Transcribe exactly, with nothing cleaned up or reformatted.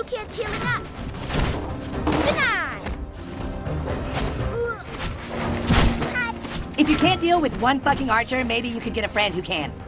New kid's healing up. Denied. If you can't deal with one fucking archer, maybe you could get a friend who can.